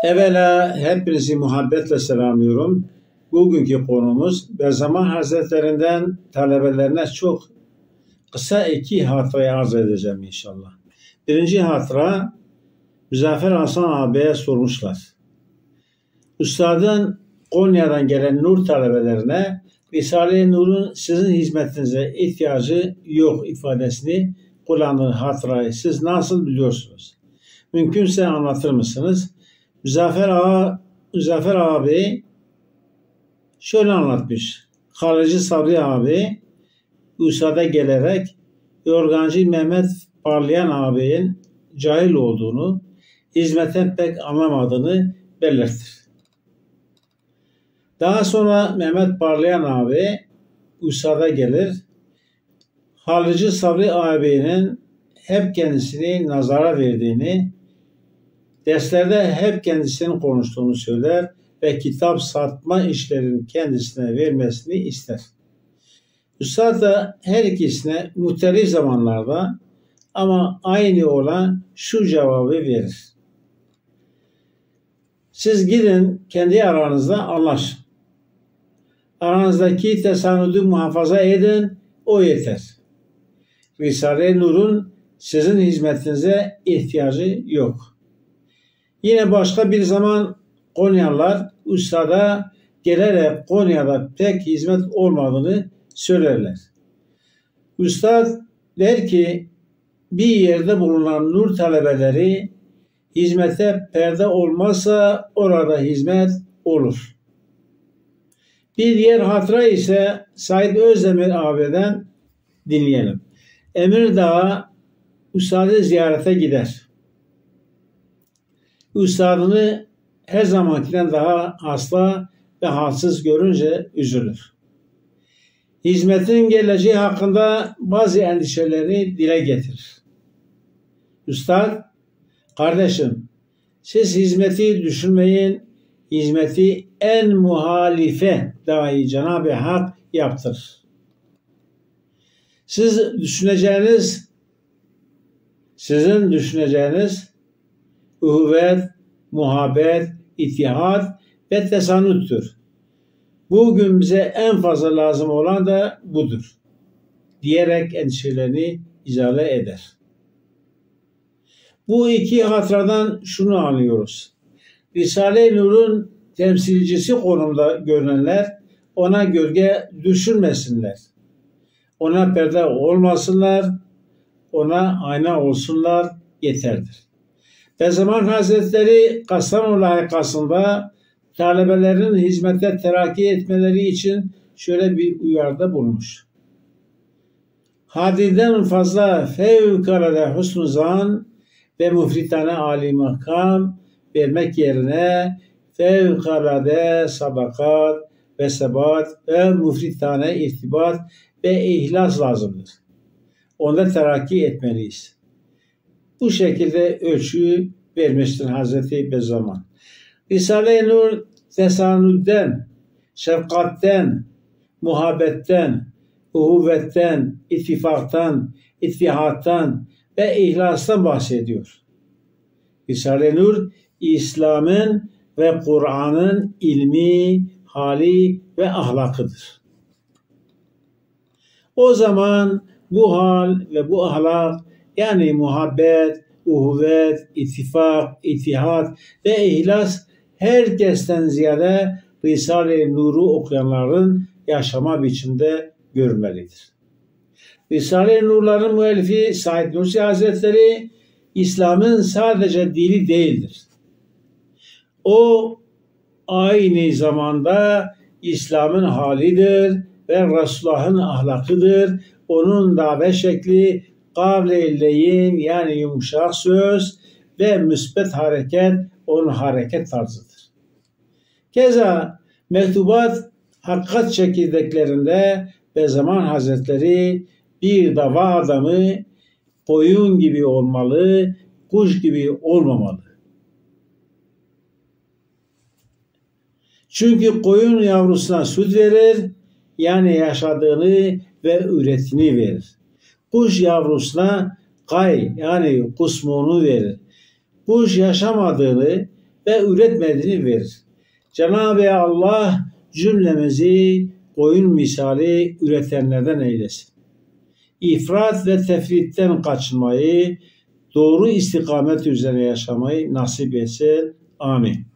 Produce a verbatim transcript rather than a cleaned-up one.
Evvela hepinizi muhabbetle selamlıyorum. Bugünkü konumuz Bediüzzaman Hazretlerinden talebelerine çok kısa iki hatırayı arz edeceğim inşallah. Birinci hatıra, Müzaffer Hasan ağabeye sormuşlar. Üstadın Konya'dan gelen Nur talebelerine Risale-i Nur'un sizin hizmetinize ihtiyacı yok ifadesini kullandığı hatırayı siz nasıl biliyorsunuz? Mümkünse anlatır mısınız? Müzaffer Ağa, Müzaffer abi şöyle anlatmış. Harici Sabri abi Üstad'a gelerek Yorgancı Mehmet Parlayan ağabeyin cahil olduğunu, hizmetten pek anlamadığını belirtir. Daha sonra Mehmet Parlayan abi Üstad'a gelir. Harici Sabri ağabeyinin hep kendisini nazara verdiğini, derslerde hep kendisinin konuştuğunu söyler ve kitap satma işlerinin kendisine vermesini ister. Üstad da her ikisine muhtelif zamanlarda ama aynı olan şu cevabı verir. Siz gidin kendi aranızda anlaşın. Aranızdaki tesanüdü muhafaza edin, o yeter. Risale-i Nur'un sizin hizmetinize ihtiyacı yok. Yine başka bir zaman Konyalılar Üstad'a gelerek Konya'da pek hizmet olmadığını söylerler. Üstad der ki bir yerde bulunan Nur talebeleri hizmete perde olmazsa orada hizmet olur. Bir diğer hatıra ise Said Özdemir ağabeyden dinleyelim. Emirdağ'a Üstad'ı ziyarete gider. Üstadını her zamankinden daha hasta ve halsiz görünce üzülür. Hizmetin geleceği hakkında bazı endişelerini dile getirir. Üstad, kardeşim, siz hizmeti düşünmeyin, hizmeti en muhalife dahi Cenab-ı Hak yaptırır. Siz düşüneceğiniz, sizin düşüneceğiniz uhuvvet, muhabbet, ittihat ve tesanüttür. Bugün bize en fazla lazım olan da budur. Diyerek endişelerini izale eder. Bu iki hatıradan şunu anlıyoruz. Risale-i Nur'un temsilcisi konumda görünenler ona gölge düşürmesinler. Ona perde olmasınlar, ona ayna olsunlar yeterdir. Bediüzzaman Hazretleri Kastamonu layıkasında talebelerin hizmete terakki etmeleri için şöyle bir uyarıda bulmuş. Haddinden fazla fevkalade husn-u zan ve müfritane âli makam vermek yerine fevkalade sadakat ve sebat ve müfritane irtibat ve ihlas lazımdır. Onda terakki etmeliyiz. Bu şekilde ölçüyü vermiştir Hazreti Bediüzzaman. Risale-i Nur tesanüden, şefkatten, muhabbetten, uhuvvetten, ittifaktan, ittihattan ve ihlastan bahsediyor. Risale-i Nur, İslam'ın ve Kur'an'ın ilmi, hali ve ahlakıdır. O zaman bu hal ve bu ahlak, yani muhabbet, uhuvvet, ittifak, ittihat ve ihlas herkesten ziyade Risale-i Nur'u okuyanların yaşama biçiminde görmelidir. Risale-i Nur'ların müellifi Said Nursi Hazretleri İslam'ın sadece dili değildir. O aynı zamanda İslam'ın halidir ve Resulullah'ın ahlakıdır. Onun davet şekli kavle-i leyin yani yumuşak söz ve müsbet hareket onun hareket tarzıdır. Keza mektubat hakikat çekirdeklerinde Bediüzzaman Hazretleri bir dava adamı koyun gibi olmalı, kuş gibi olmamalı. Çünkü koyun yavrusuna süt verir, yani yaşadığını ve üretini verir. Kuş yavrusuna kay yani kusmunu verir. Kuş yaşamadığını ve üretmediğini verir. Cenab-ı Allah cümlemizi koyun misali üretenlerden eylesin. İfrat ve tefritten kaçınmayı, doğru istikamet üzere yaşamayı nasip etsin. Amin.